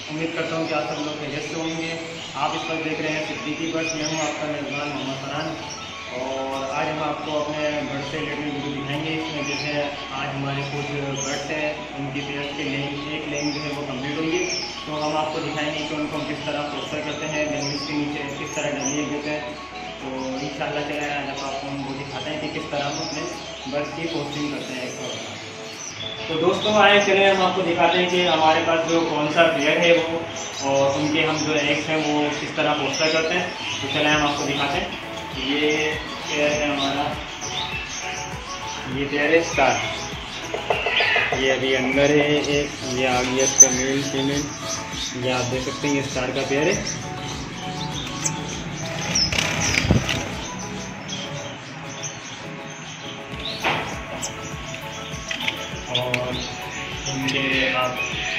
उम्मीद करता हूँ कि आप सब लोग खैरियत से होंगे। आप इस वक्त देख रहे हैं सिद्दीकी बर्ड्स। मैं हूँ आपका मेज़बान मोहम्मद फरहान और आज हम आपको अपने बर्ड से रिलेटेड वीडियो दिखाएंगे। इसमें जैसे आज हमारे कुछ बर्ड्स हैं, उनकी पेयर्स के एक लेन जो है वो कम्प्लीट होगी, तो हम आपको दिखाएंगे कि उनको हम किस तरह प्रोसेस करते हैं, बेंगल्स के नीचे किस तरह डमी देते हैं। तो इंशाल्लाह चले जब आपको हम वो दिखाते हैं कि किस तरह हम अपने बर्ड्स की पोस्टिंग करते हैं। तो दोस्तों आए चले हम आपको दिखाते हैं कि हमारे पास जो कौन सा पेयर है वो और उनके हम जो एग्स हैं वो किस तरह पोस्टर करते हैं। तो चले हम आपको दिखाते हैं। ये पेयर है हमारा, ये पेयर है स्टार। ये अभी अंदर है एक, ये आ गया इसका मेल फीमेल, ये आप देख सकते हैं ये स्टार का पेयर है। और इनके आप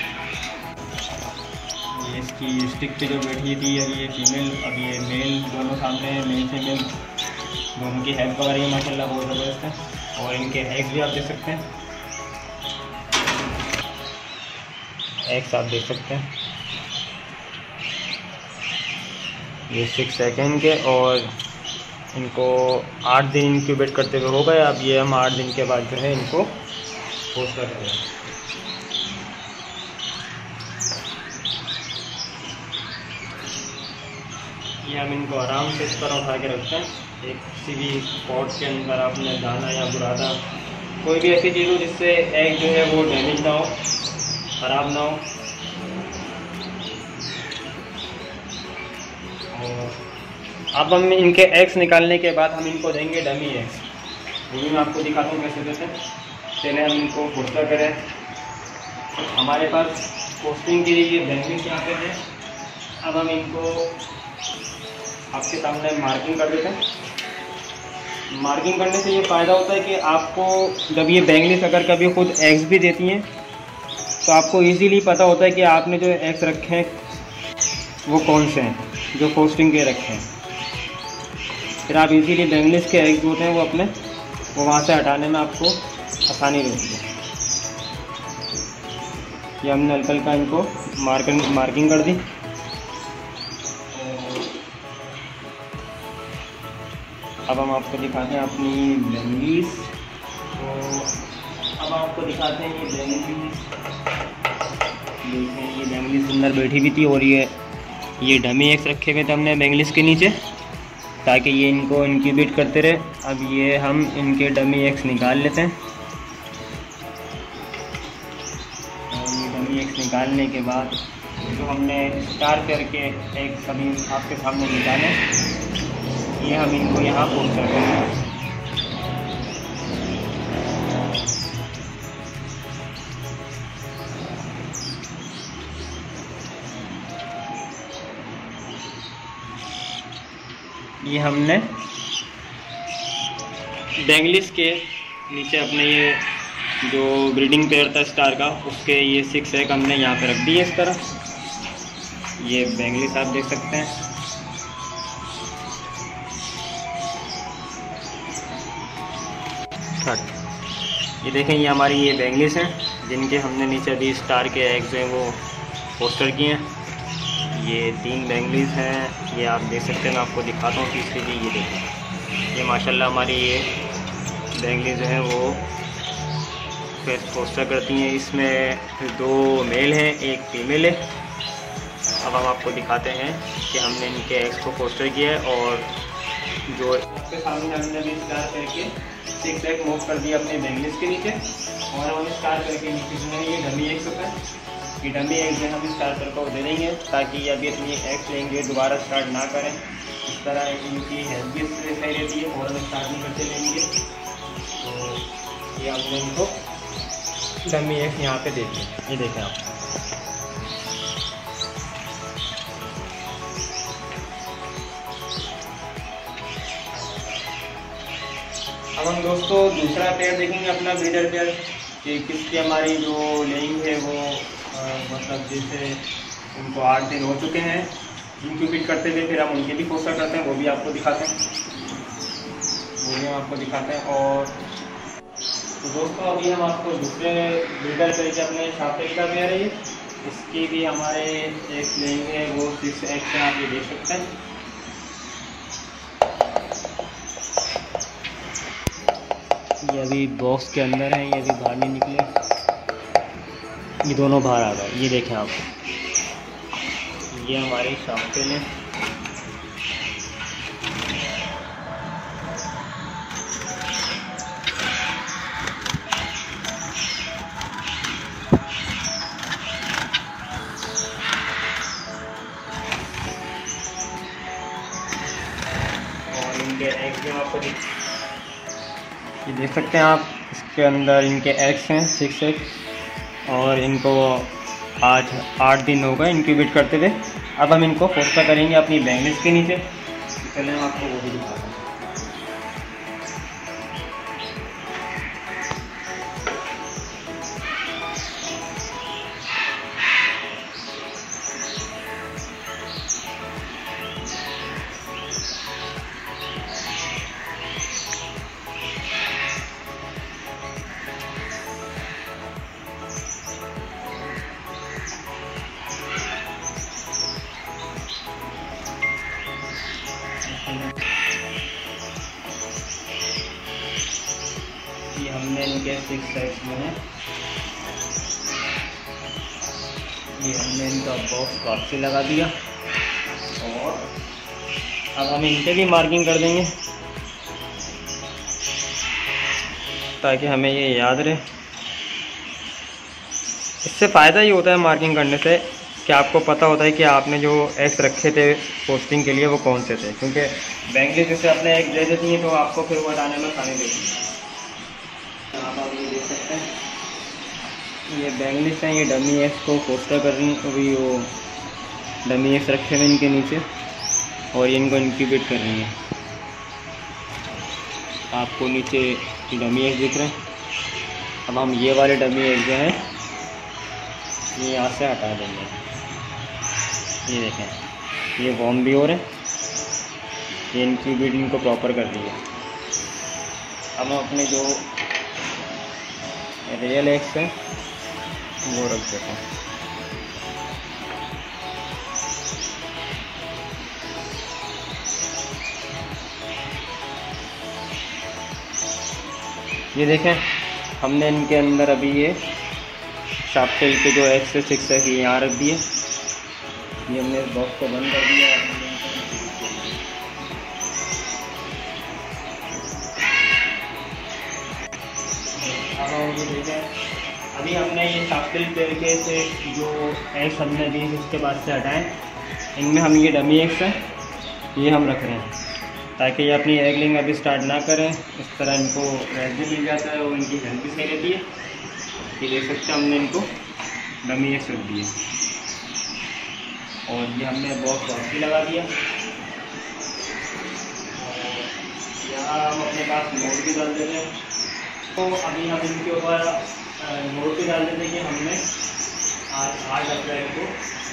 ये इसकी स्टिक पे जो बैठी थी अभी ये फीमेल, अभी ये मेल, दोनों सामने हैं, मेल फीमेल दोनों की हेल्प वगैरह है माशाल्लाह बहुत ज़बरदस्त है। और इनके एग्स भी आप देख सकते हैं, एग्स आप देख सकते हैं ये 6 सेकंड के, और इनको 8 दिन इंक्यूबेट करते हुए हो गए। अब ये हम 8 दिन के बाद जो है इनको पोस्ट कर रहे हैं। ये हम इनको आराम से इस तरह उठा के रखते हैं। एक किसी भी पॉट के अंदर आपने दाना या बुरादा कोई भी ऐसी चीज़ हो जिससे एग जो है वो डैमेज ना हो, ख़राब ना हो। और अब हम इनके एग्स निकालने के बाद हम इनको देंगे डमी एग्स। वो भी मैं आपको दिखाता हूँ कैसे देते हैं। पहले हम इनको पोस्टर करें। हमारे पास पोस्टिंग के लिए ये बेंगल्स यहाँ पे है। अब हम इनको आपके सामने मार्किंग कर देते हैं। मार्किंग करने से ये फ़ायदा होता है कि आपको जब ये बेंगल्स अगर कभी खुद एग्स भी देती हैं तो आपको इजीली पता होता है कि आपने जो एग्स रखे हैं वो कौन से हैं जो पोस्टिंग के रखे हैं। फिर आप इजीली बेंगल्स के एग्स होते हैं वो वहाँ से हटाने में आपको आसानी रहती है। ये हमने हल्का हल्का इनको मार्किंग कर दी। अब हम आपको दिखाते हैं अपनी बेंगल्स। तो अब आपको दिखाते हैं ये बेंगल्स। देखें ये बेंगल्स अंदर बैठी भी थी और ये डमी एग्स रखे हुए थे हमने बेंगल्स के नीचे ताकि ये इनको इंक्यूबेट करते रहे। अब ये हम इनके डमी एग्स निकाल लेते हैं। एग्स निकालने के बाद जो हमने स्टार करके एग सभी आपके सामने निकाले, ये हम इनको यहाँ पोस्ट कर देंगे। ये हमने बेंगल्स के नीचे अपने ये जो ब्रीडिंग पेयर था स्टार का उसके ये 6 एग हमने यहाँ पे रख दिए इस तरह। ये बेंगल्स आप देख सकते हैं। ये देखें ये हमारी ये बेंगल्स हैं जिनके हमने नीचे अभी स्टार के एग्स हैं वो पोस्टर किए हैं। ये 3 बेंगल्स हैं, ये आप देख सकते हैं। मैं आपको दिखाता हूँ तीसरी भी, ये देखें ये माशाल्लाह हमारी ये बेंगल्स जो हैं वो पोस्टर करती हैं। इसमें 2 मेल हैं, 1 फीमेल है। अब हम आपको दिखाते हैं कि हमने इनके एग्स को पोस्टर किया है और जो आपके सामने हमने भी स्टार करके 6 एग मूव कर दिया अपने बेंगल्स के नीचे। और हम स्टार करके नीचे जो है ये डमी एग्स होता है, ये डमी एग्स हम स्टार कर को दे देंगे ताकि ये अभी अपनी एग्स लेंगे दोबारा स्टार्ट ना करें। इस तरह इनकी हेल्थ भी सही रहती है और हम स्टार्ट नहीं करते लेंगे। तो ये हमने इनको डमी एग्स यहाँ पे दे दिए, ये देखें आप। अब हम दोस्तों दूसरा पेयर देखेंगे अपना ब्रीडर पेयर कि किसकी हमारी जो लेइंग है वो मतलब जैसे उनको 8 दिन हो चुके हैं इंक्यूबेट करते हुए, फिर हम उनके भी पोस्टर करते हैं, वो भी आपको दिखाते हैं। और तो दोस्तों अभी हम आपको दूसरे ब्रीडर करके अपने शाफरी का पेयर है ये, इसकी भी हमारे एक लेंगे वो 6X है, आप ये देख सकते हैं। ये अभी बॉक्स के अंदर है, ये अभी बाहर नहीं निकले, ये दोनों बाहर आ गए। ये देखें आप, ये हमारी शाफ्टेल है। और इनके एग्स जो आपको ये देख सकते हैं आप, इसके अंदर इनके एग्स हैं 6X, और इनको आज 8 दिन हो गए इंक्यूबेट करते हुए। अब हम इनको फोस्टर करेंगे अपनी बैंगल्स के नीचे। चलें हम आपको वो भी दिखाते हैं। ये हमने इनके 6X में है, ये हमने इनका बॉक्स काट से लगा दिया। और अब हम इनके भी मार्किंग कर देंगे ताकि हमें ये याद रहे। इससे फ़ायदा ये होता है मार्किंग करने से कि आपको पता होता है कि आपने जो एक्स रखे थे पोस्टिंग के लिए वो कौन से थे, क्योंकि बैंगल्स जैसे अपने एक दे देती हैं तो आपको फिर वो हटाने में खाने देती हैं। आप ये देख सकते हैं, ये बैंगल्स हैं, ये डमी एक्स को पोस्टर कर रही हैं। अभी वो डमी एक्स रखे हुए इनके नीचे और ये इनको इंक्यूबेट कर रही हैं। आपको नीचे डमी एक्स दिख रहे हैं। अब हम ये वाले डमी एक्स जो हैं ये यहाँ से हटा देंगे। ये देखें, ये वॉर्म भी हो रहे हैं, ये इंक्यूबेट इनको प्रॉपर कर रही है। अब हम अपने जो रियल एक्स हैं वो रख देते हैं। ये देखें, हमने इनके अंदर अभी ये शाफ्टेल के जो एक्स से 6X ये यहाँ रख दिए। ये हमने इस बॉक्स को बंद कर दिया। अब हम ये देखें, अभी हमने ये शाफ्टेल के से जो एक्स हमने दी उसके बाद से हटाएं, इनमें हम ये डमी एक्स है ये हम रख रहे हैं ताकि ये अपनी एगलिंग अभी स्टार्ट ना करें। इस तरह इनको रेस्ट भी मिल जाता है और इनकी हेल्थ भी सही रहती है। ये देख सकते हैं, हमने इनको डमी एक्स रख दिए और ये हमने बॉक्स भी लगा दिया। यहाँ हम अपने पास मोड भी डाल देते हैं। तो अभी हम इनके ऊपर मोड भी डाल देते हैं कि हमने आज 8 अप्रैल को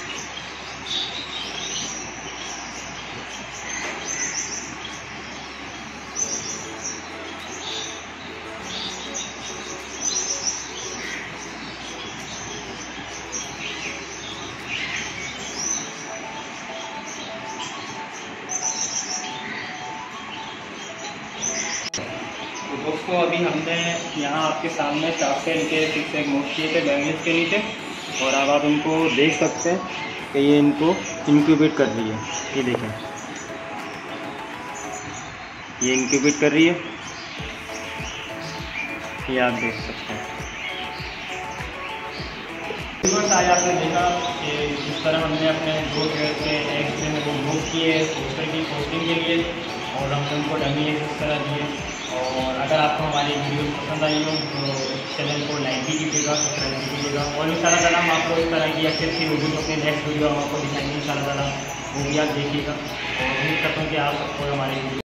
दोस्तों अभी हमने यहाँ आपके सामने शाफ्टेल के 6X मोड किए थे बैंगल्स के नीचे, और अब आप इनको देख सकते हैं कि ये इनको इंक्यूबेट कर रही है। ये देखें, ये इंक्यूबेट कर रही है, ये आप देख सकते हैं। आज आपने देखा कि जिस तरह हमने अपने 2 पेयर के एग्स में वो मूव किए पोस्टर की पोस्टिंग के लिए, और हमने उनको डमी एग्स इस तरह दिए। और अगर आपको हमारी वीडियो पसंद आई हो तो चैनल को लाइक भी कीजिएगा, सब्सक्राइब भी कीजिएगा। और इंशाअल्लाह हम आपको इस तरह की अच्छी अच्छी वीडियो अपने नेक्स्ट वीडियो हम आपको दिखाएंगे इंशाअल्लाह, वो भी आप देखिएगा। और उम्मीद करता हूँ कि आप सबको हमारी वीडियो